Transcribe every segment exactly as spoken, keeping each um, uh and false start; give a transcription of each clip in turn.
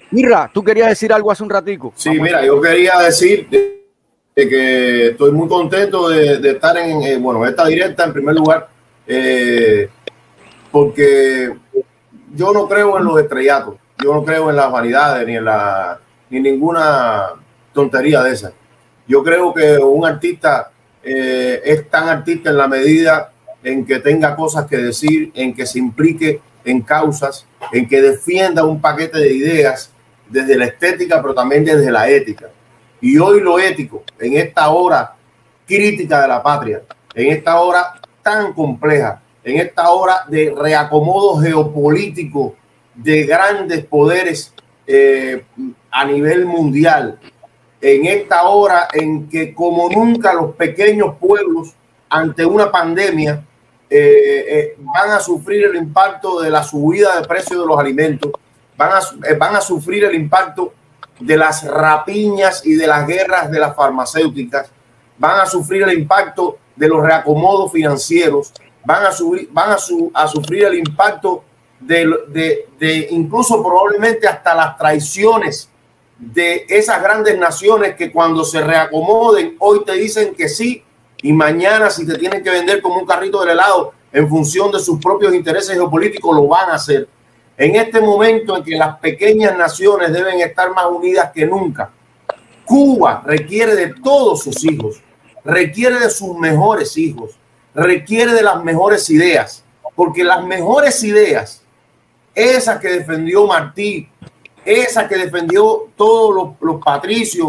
Irra, tú querías decir algo hace un ratico. Sí, Vamos. mira, yo quería decir de, de que estoy muy contento de, de estar en, eh, bueno, esta directa en primer lugar, eh, porque yo no creo en los estrellatos, yo no creo en las vanidades ni en la ni ninguna tontería de esas. Yo creo que un artista eh, es tan artista en la medida en que tenga cosas que decir, en que se implique en causas, en que defienda un paquete de ideas desde la estética, pero también desde la ética. Y hoy lo ético, en esta hora crítica de la patria, en esta hora tan compleja, en esta hora de reacomodo geopolítico de grandes poderes eh, a nivel mundial, en esta hora en que como nunca los pequeños pueblos ante una pandemia eh, eh, van a sufrir el impacto de la subida de precios de los alimentos, van a, eh, van a sufrir el impacto de las rapiñas y de las guerras de las farmacéuticas, van a sufrir el impacto de los reacomodos financieros, van a, subir, van a, su, a sufrir el impacto de, de, de incluso probablemente hasta las traiciones de esas grandes naciones que cuando se reacomoden hoy te dicen que sí y mañana si te tienen que vender como un carrito del helado en función de sus propios intereses geopolíticos lo van a hacer. En este momento en que las pequeñas naciones deben estar más unidas que nunca, Cuba requiere de todos sus hijos, requiere de sus mejores hijos, requiere de las mejores ideas, porque las mejores ideas, esas que defendió Martí, esa que defendió todos los, los patricios,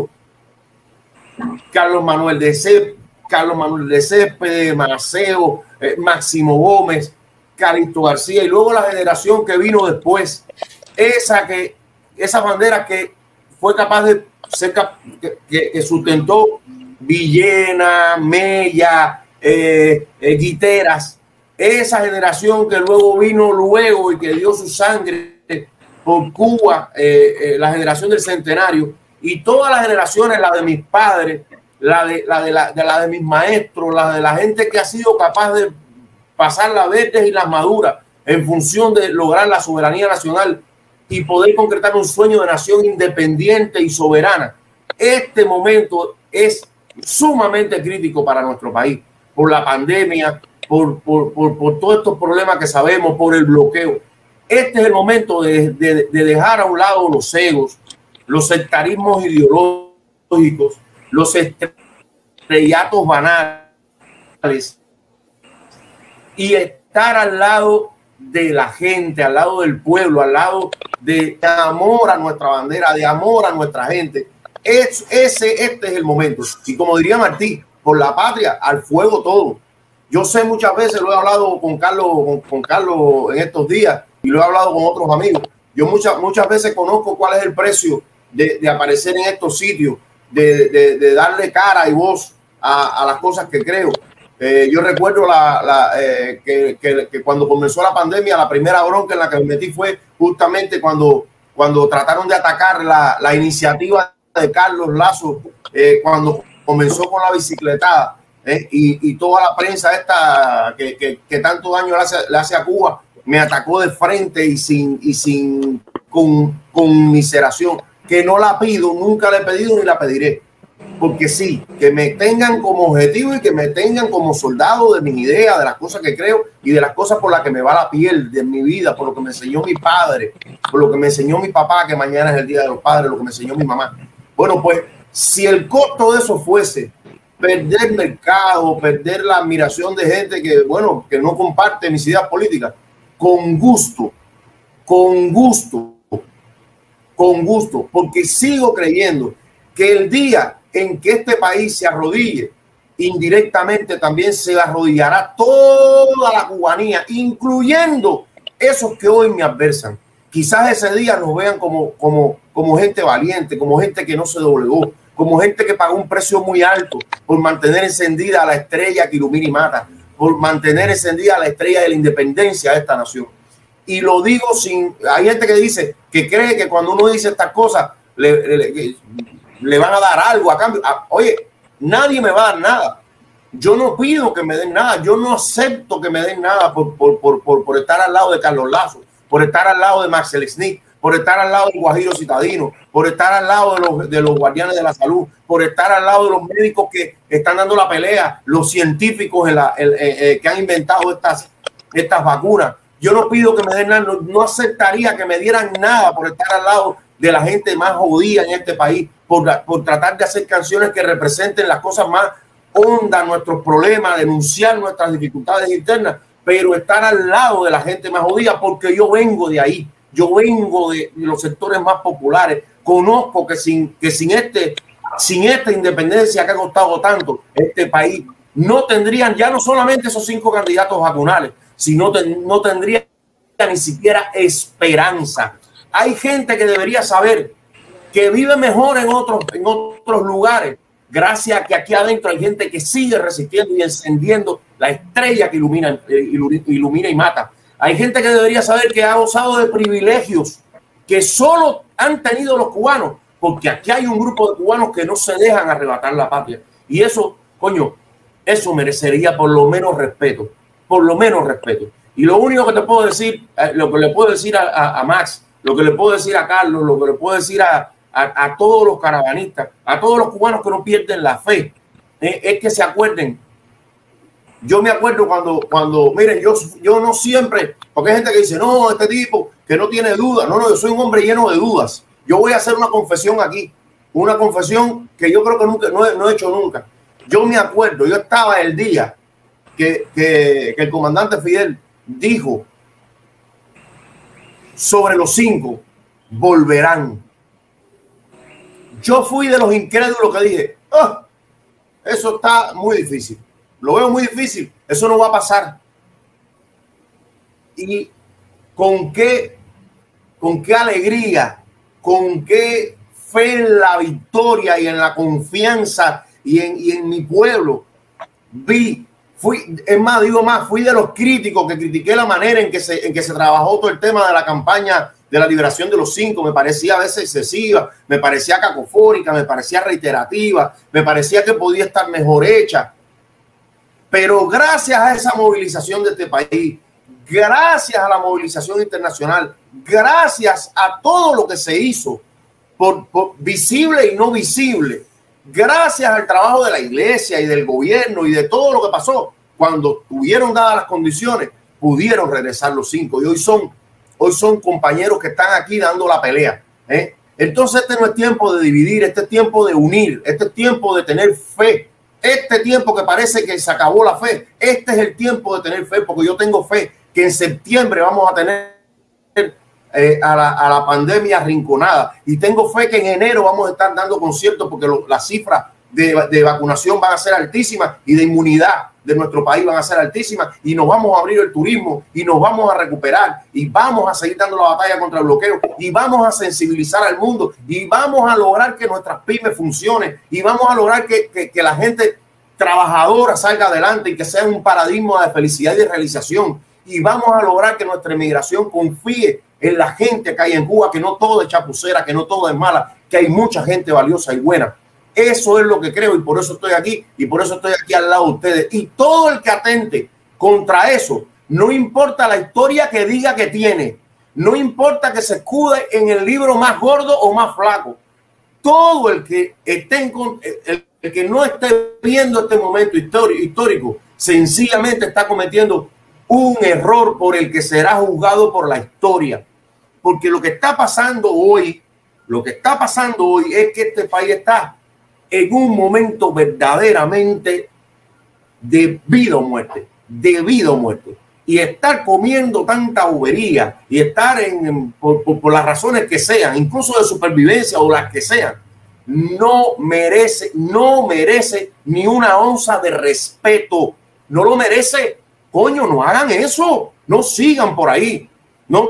Carlos Manuel de Céspedes, Carlos Manuel de Céspedes, Maceo, eh, Máximo Gómez, Calixto García y luego la generación que vino después, esa que esa bandera que fue capaz de ser que, que, que sustentó Villena, Mella, eh, eh, Guiteras, esa generación que luego vino luego y que dio su sangre por Cuba, eh, eh, la generación del centenario y todas las generaciones, la de mis padres, la de, la, de, la, de la de mis maestros, la de la gente que ha sido capaz de pasar las verdes y las maduras en función de lograr la soberanía nacional y poder concretar un sueño de nación independiente y soberana. Este momento es sumamente crítico para nuestro país, por la pandemia, por, por, por, por todos estos problemas que sabemos, por el bloqueo. Este es el momento de, de, de dejar a un lado los egos, los sectarismos ideológicos, los estrellatos banales y estar al lado de la gente, al lado del pueblo, al lado de amor a nuestra bandera, de amor a nuestra gente. Es, ese, este es el momento. Y como diría Martí, por la patria, al fuego todo. Yo sé muchas veces, lo he hablado con Carlos, con, con Carlos en estos días y lo he hablado con otros amigos. Yo muchas, muchas veces conozco cuál es el precio de, de aparecer en estos sitios, de, de, de darle cara y voz a, a las cosas que creo. Eh, yo recuerdo la, la, eh, que, que, que cuando comenzó la pandemia, la primera bronca en la que me metí fue justamente cuando, cuando trataron de atacar la, la iniciativa de Carlos Lazo, eh, cuando comenzó con la bicicletada, eh, y, y toda la prensa esta que, que, que tanto daño le hace, le hace a Cuba, me atacó de frente y sin, y sin con, conmiseración, que no la pido, nunca la he pedido ni la pediré. Porque sí, que me tengan como objetivo y que me tengan como soldado de mis ideas, de las cosas que creo y de las cosas por las que me va la piel de mi vida, por lo que me enseñó mi padre, por lo que me enseñó mi papá, que mañana es el Día de los Padres, lo que me enseñó mi mamá. Bueno, pues si el costo de eso fuese perder mercado, perder la admiración de gente que, bueno, que no comparte mis ideas políticas, con gusto, con gusto, con gusto, porque sigo creyendo que el día en que este país se arrodille, indirectamente también se arrodillará toda la cubanía, incluyendo esos que hoy me adversan. Quizás ese día nos vean como, como, como gente valiente, como gente que no se doblegó, como gente que pagó un precio muy alto por mantener encendida la estrella que ilumina y mata, por mantener encendida la estrella de la independencia de esta nación. Y lo digo sin... Hay gente que dice, que cree que cuando uno dice estas cosas, le, le, le van a dar algo a cambio. Oye, nadie me va a dar nada. Yo no pido que me den nada. Yo no acepto que me den nada por, por, por, por, por estar al lado de Carlos Lazo, por estar al lado de Max Selznick, por estar al lado del Guajiro Citadino, por estar al lado de los, de los guardianes de la salud, por estar al lado de los médicos que están dando la pelea, los científicos en la, el, eh, eh, que han inventado estas, estas vacunas. Yo no pido que me den nada, no, no aceptaría que me dieran nada por estar al lado de la gente más jodida en este país, por, por tratar de hacer canciones que representen las cosas más hondas, nuestros problemas, denunciar nuestras dificultades internas, pero estar al lado de la gente más jodida, porque yo vengo de ahí, yo vengo de, de los sectores más populares, conozco que sin, que sin, este, sin esta independencia que ha costado tanto, este país no tendrían ya no solamente esos cinco candidatos vacunales, sino ten, no tendría ni siquiera esperanza. Hay gente que debería saber que vive mejor en otros, en otros lugares, gracias a que aquí adentro hay gente que sigue resistiendo y encendiendo la estrella que ilumina, ilumina y mata. Hay gente que debería saber que ha gozado de privilegios que solo han tenido los cubanos, porque aquí hay un grupo de cubanos que no se dejan arrebatar la patria. Y eso, coño, eso merecería por lo menos respeto, por lo menos respeto. Y lo único que te puedo decir, lo que le puedo decir a, a, a Max, lo que le puedo decir a Carlos, lo que le puedo decir a, a, a todos los caravanistas, a todos los cubanos que no pierden la fe, eh, es que se acuerden. Yo me acuerdo cuando, cuando miren, yo, yo no siempre, porque hay gente que dice, no, este tipo que no tiene dudas. No, no, yo soy un hombre lleno de dudas. Yo voy a hacer una confesión aquí, una confesión que yo creo que nunca, no he, no he hecho nunca. Yo me acuerdo, yo estaba el día que, que, que el comandante Fidel dijo sobre los cinco, volverán. Yo fui de los incrédulos que dije, oh, eso está muy difícil. Lo veo muy difícil. Eso no va a pasar. Y con qué, con qué alegría, con qué fe en la victoria y en la confianza y en, y en mi pueblo vi. Fui, es más, digo más, fui de los críticos que critiqué la manera en que se, en que se trabajó todo el tema de la campaña de la liberación de los cinco. Me parecía a veces excesiva, me parecía cacofónica, me parecía reiterativa, me parecía que podía estar mejor hecha. Pero gracias a esa movilización de este país, gracias a la movilización internacional, gracias a todo lo que se hizo, por, por visible y no visible, gracias al trabajo de la iglesia y del gobierno y de todo lo que pasó, cuando tuvieron dadas las condiciones, pudieron regresar los cinco. Y hoy son, hoy son compañeros que están aquí dando la pelea, ¿eh? Entonces este no es tiempo de dividir, este es tiempo de unir, este es tiempo de tener fe. Este tiempo que parece que se acabó la fe, este es el tiempo de tener fe, porque yo tengo fe que en septiembre vamos a tener eh, a, la, a la pandemia arrinconada, y tengo fe que en enero vamos a estar dando conciertos porque lo, las cifras de, de vacunación van a ser altísimas y de inmunidad de nuestro país van a ser altísimas, y nos vamos a abrir el turismo y nos vamos a recuperar y vamos a seguir dando la batalla contra el bloqueo y vamos a sensibilizar al mundo y vamos a lograr que nuestras pymes funcionen y vamos a lograr que, que, que la gente trabajadora salga adelante y que sea un paradigma de felicidad y de realización, y vamos a lograr que nuestra inmigración confíe en la gente que hay en Cuba, que no todo es chapucera, que no todo es mala, que hay mucha gente valiosa y buena. Eso es lo que creo y por eso estoy aquí y por eso estoy aquí al lado de ustedes. Y todo el que atente contra eso, no importa la historia que diga que tiene, no importa que se escude en el libro más gordo o más flaco, todo el que esté en, el, el que no esté viendo este momento histórico, histórico, sencillamente está cometiendo un error por el que será juzgado por la historia. Porque lo que está pasando hoy, lo que está pasando hoy es que este país está en un momento verdaderamente de vida o muerte, de vida o muerte. Y estar comiendo tanta bobería y estar en, por, por, por las razones que sean, incluso de supervivencia o las que sean, no merece, no merece ni una onza de respeto. No lo merece. Coño, no hagan eso. No sigan por ahí. No,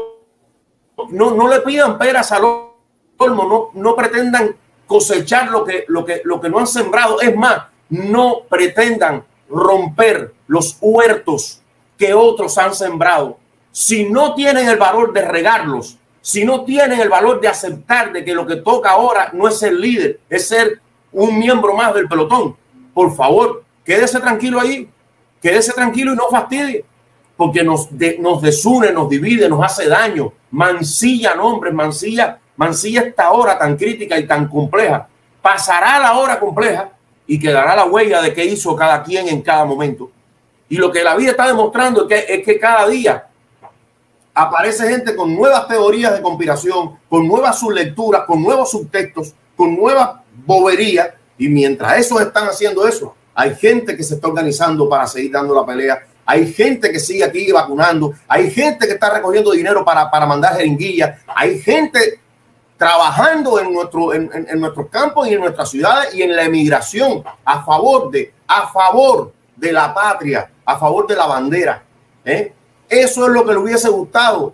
no, no le pidan peras al olmo. No, no pretendan cosechar lo que, lo, que, lo que no han sembrado. Es más, no pretendan romper los huertos que otros han sembrado. Si no tienen el valor de regarlos, si no tienen el valor de aceptar de que lo que toca ahora no es ser líder, es ser un miembro más del pelotón, por favor, quédese tranquilo ahí, quédese tranquilo y no fastidie. porque nos, de, nos desune, nos divide, nos hace daño, mancilla nombres, mancilla, mancilla esta hora tan crítica y tan compleja. Pasará la hora compleja y quedará la huella de qué hizo cada quien en cada momento. Y lo que la vida está demostrando es que, es que cada día aparece gente con nuevas teorías de conspiración, con nuevas sublecturas, con nuevos subtextos, con nuevas boberías. Y mientras esos están haciendo eso, hay gente que se está organizando para seguir dando la pelea. Hay gente que sigue aquí vacunando. Hay gente que está recogiendo dinero para, para mandar jeringuillas. Hay gente trabajando en, nuestro, en, en, en nuestros campos y en nuestras ciudades y en la emigración a favor de, a favor de la patria, a favor de la bandera. ¿eh? Eso es lo que le hubiese gustado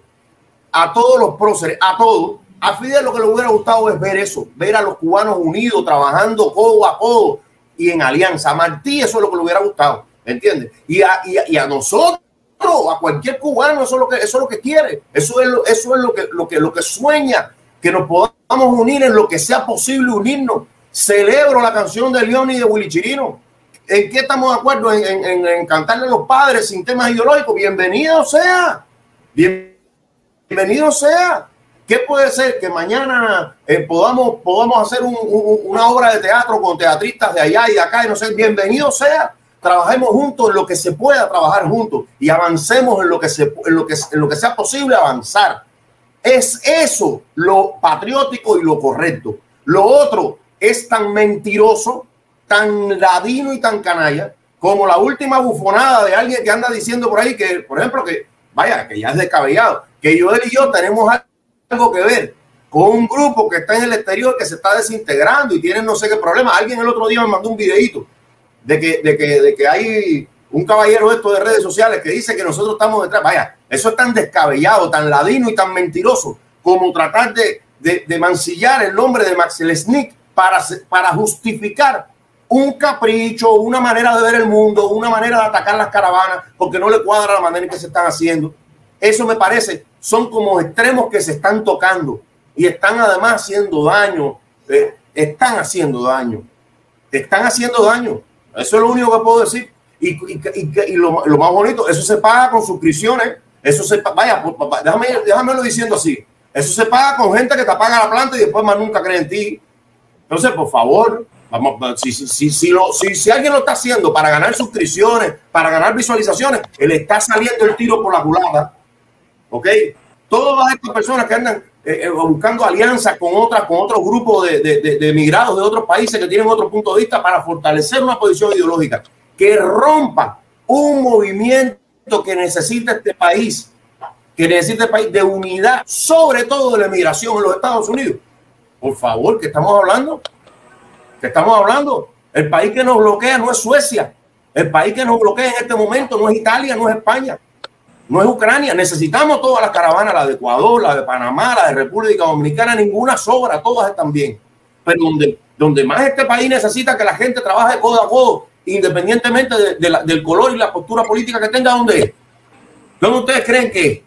a todos los próceres, a todos. A Fidel lo que le hubiera gustado es ver eso, ver a los cubanos unidos, trabajando codo a codo y en alianza. A Martí eso es lo que le hubiera gustado, ¿entiendes? Y a, y a, y a nosotros, a cualquier cubano, eso es lo que, eso es lo que quiere, eso es lo, eso es lo que, lo que, lo que sueña, que nos podamos unir en lo que sea posible unirnos. Celebro la canción de León y de Willy Chirino. ¿En qué estamos de acuerdo? En, en, en cantarle a los padres sin temas ideológicos. Bienvenido sea. Bien, bienvenido sea. ¿Qué puede ser? Que mañana eh, podamos, podamos hacer un, un, una obra de teatro con teatristas de allá y de acá y no sé. Bienvenido sea. Trabajemos juntos en lo que se pueda trabajar juntos y avancemos en lo que, se, en lo que, en lo que sea posible avanzar. Es eso lo patriótico y lo correcto. Lo otro es tan mentiroso, tan ladino y tan canalla como la última bufonada de alguien que anda diciendo por ahí que, por ejemplo, que vaya, que ya es descabellado, que Joel y yo tenemos algo que ver con un grupo que está en el exterior que se está desintegrando y tienen no sé qué problema. Alguien el otro día me mandó un videíto de que, de que, de que hay un caballero esto de redes sociales que dice que nosotros estamos detrás. Vaya, eso es tan descabellado, tan ladino y tan mentiroso como tratar de, de, de mancillar el nombre de Max Lesnick para, para justificar un capricho, una manera de ver el mundo, una manera de atacar las caravanas porque no le cuadra la manera en que se están haciendo. Eso me parece, son como extremos que se están tocando y están además haciendo daño, eh, están haciendo daño, están haciendo daño. Eso es lo único que puedo decir. Y, y, y, y lo, lo más bonito, eso se paga con suscripciones, eso se vaya, déjame, déjamelo diciendo así, eso se paga con gente que te paga la planta y después más nunca cree en ti. Entonces, por favor, vamos, si, si, si, lo, si, si alguien lo está haciendo para ganar suscripciones, para ganar visualizaciones, él está saliendo el tiro por la culata. ¿Ok? Todas estas personas que andan eh, buscando alianzas con otras, con otros grupos de, de, de, de emigrados de otros países que tienen otro punto de vista para fortalecer una posición ideológica que rompa un movimiento que necesita este país, que necesita este país de unidad, sobre todo de la emigración en los Estados Unidos. Por favor, ¿qué estamos hablando? ¿Qué estamos hablando? El país que nos bloquea no es Suecia. El país que nos bloquea en este momento no es Italia, no es España. No es Ucrania. Necesitamos todas las caravanas, la de Ecuador, la de Panamá, la de República Dominicana. Ninguna sobra, todas están bien. Pero donde, donde más este país necesita que la gente trabaje codo a codo, independientemente de, de la, del color y la postura política que tenga, ¿dónde es? ¿Dónde ustedes creen que es?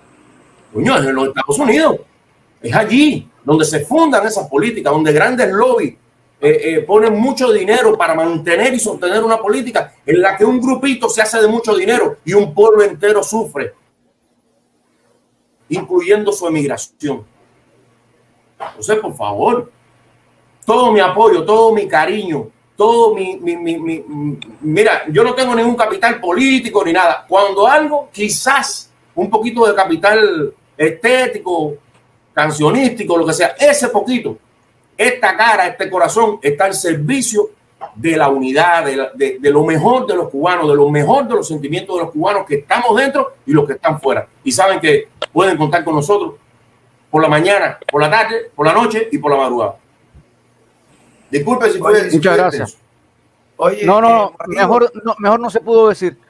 Coño, es en los Estados Unidos. Es allí donde se fundan esas políticas, donde grandes lobbies eh, eh, ponen mucho dinero para mantener y sostener una política en la que un grupito se hace de mucho dinero y un pueblo entero sufre, incluyendo su emigración. Entonces, por favor, todo mi apoyo, todo mi cariño, todo mi, mi, mi, mi, mi... Mira, yo no tengo ningún capital político ni nada. Cuando algo, quizás un poquito de capital estético, cancionístico, lo que sea, ese poquito, esta cara, este corazón está al servicio de la unidad, de, la, de, de lo mejor de los cubanos, de lo mejor de los sentimientos de los cubanos que estamos dentro y los que están fuera. Y saben que pueden contar con nosotros por la mañana, por la tarde, por la noche y por la madrugada. Disculpe si fue. Muchas gracias. Oye, no, no, eh, mejor, no, mejor no se pudo decir.